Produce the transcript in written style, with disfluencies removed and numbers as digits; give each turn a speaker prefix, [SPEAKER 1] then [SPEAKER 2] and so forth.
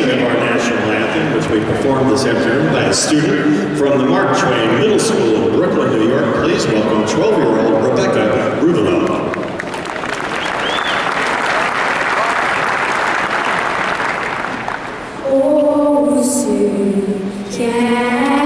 [SPEAKER 1] singing of our national anthem, which we performed this afternoon by a student from the Mark Twain Middle School in Brooklyn, New York. Please welcome 12-year-old Rebecca Ruvalo.
[SPEAKER 2] Oh, soon can